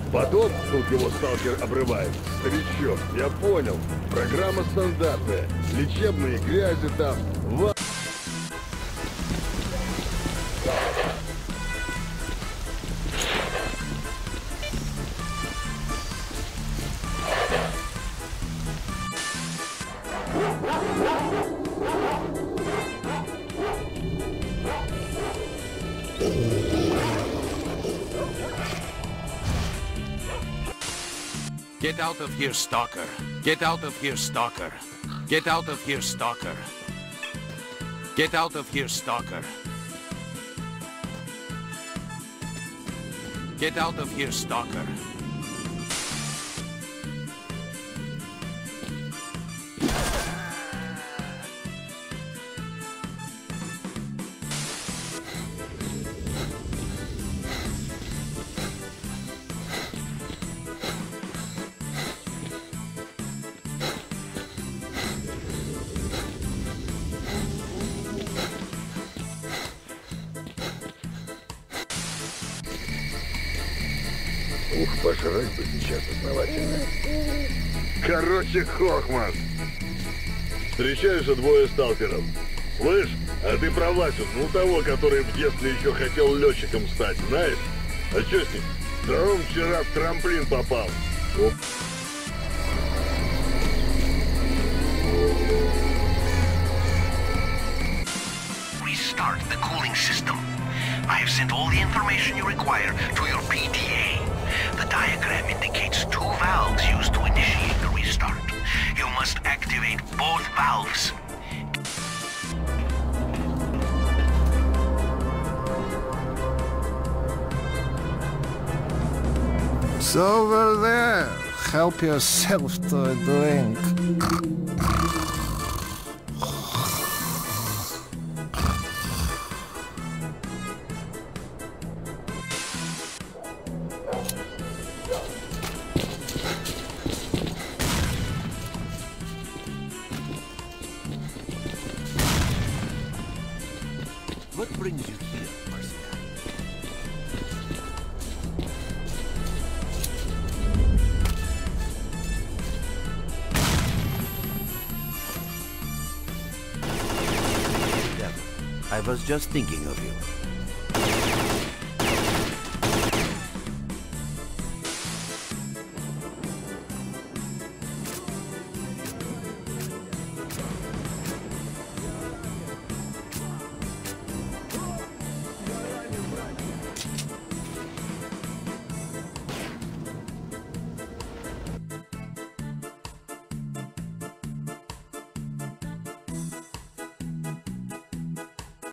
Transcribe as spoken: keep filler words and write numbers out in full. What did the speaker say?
Потом, тут его сталкер обрывает. Старичок, я понял. Программа стандартная. Лечебные грязи там. Ва... Get out of here, stalker. Get out of here, stalker. Get out of here, stalker. Get out of here, stalker. Get out of here, stalker. Ух, пожрать бы сейчас основательно. Короче, Хохмас. Встречаются двое сталкеров. Слышь, а ты про Васю, ну того, который в детстве еще хотел летчиком стать, знаешь? А что с ним? Да он вчера в трамплин попал. Оп. Restart the cooling system. I have sent all the information you require to your P D A. The diagram indicates two valves used to initiate the restart. You must activate both valves. So over there, help yourself to a drink. What brings you here, Marcia? I was just thinking of you.